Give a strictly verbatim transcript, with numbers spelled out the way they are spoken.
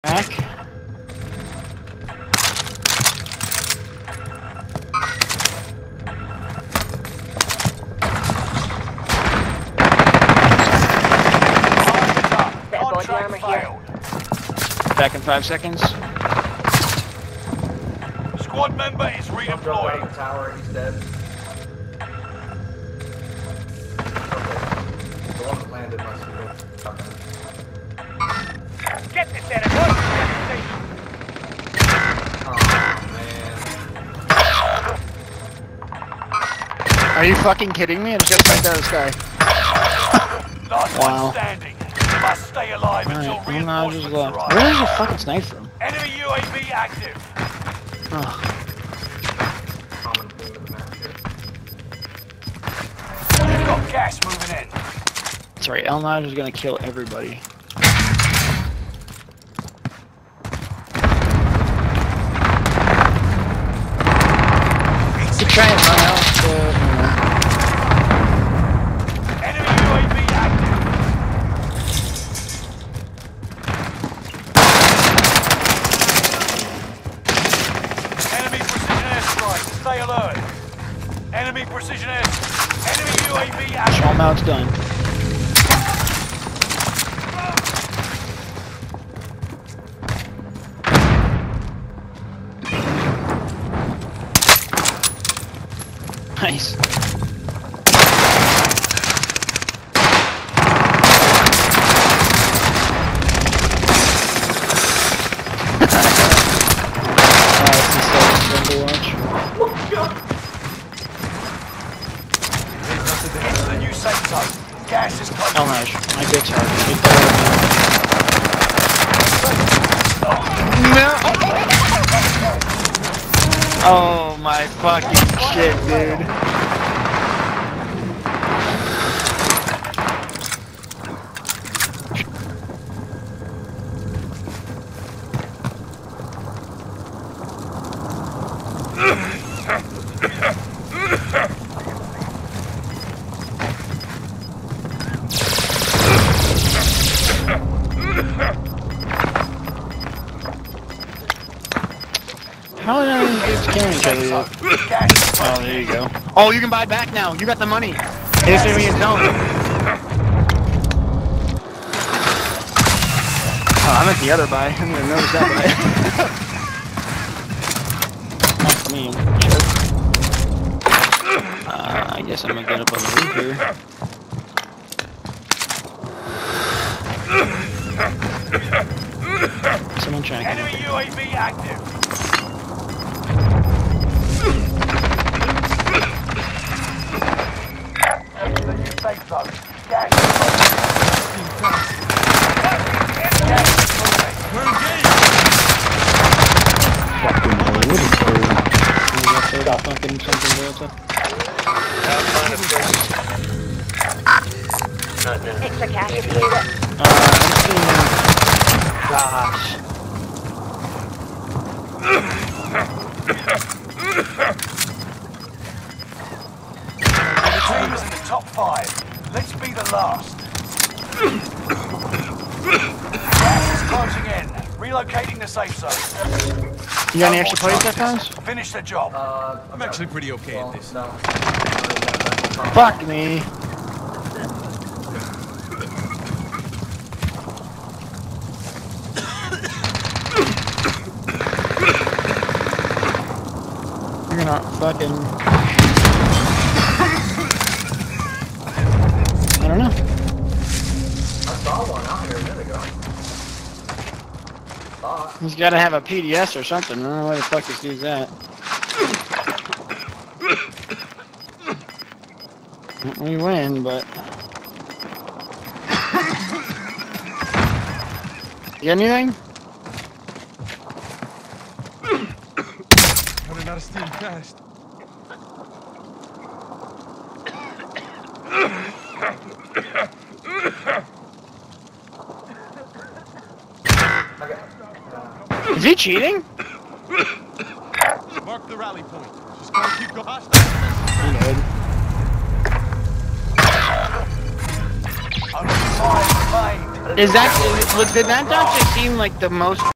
Back. Back in five seconds. Squad member is redeployed. Tower, he's dead. Okay. The one that landed must have been fucking. Get this enemy! Oh man. Are you fucking kidding me? I just got sniped out of the sky. Last Wow. one standing. You must stay alive until Alright, I'm not just reinforcements left. arrive. Where is the fucking snipe from? Enemy U A V active. Oh. Common theme of the map here. You've got gas moving in. Sorry, El Naj is gonna kill everybody. To try and run out the... Enemy U A V active. Enemy precision airstrike. Stay alert. Enemy precision air. Enemy U A V active. All mounts done. Nice. Into the new safe zone. Gas is close. El Naj, my bitch hard. No. Oh my fucking shit, dude. How are you guys killing each other? Oh, there you go. Oh, you can buy back now. You got the money. It's gonna be a zone. Oh, I'm at the other buy. I didn't even notice that buy. Not for me. Sure. Uh, I guess I'm gonna get up on the roof here. Someone trying. Enemy U A V active. Into the new safe zone. Gas is close. Gas is moving. We're engaged. Fucking hell, what is going on? You got third off fucking something Delta? Extra cash if you need it. Uh, I'm seeing... Gosh. The team is in the top five. Let's be the last. Gas is closing in. Relocating the safe zone. You got any extra plates there, guys? Finish the job. Uh, I'm actually pretty okay well, at this. no. Fuck me. You're not fucking... I don't know. I saw one out here a minute ago. Thought. He's gotta have a P D S or something. I don't know where the fuck this dude's at. We win, but... You got anything? Running out of steam fast. Okay. Is he cheating? Mark the rally point. Just gotta keep going. He did. Only five remain. Is that, is, did that actually seem like the most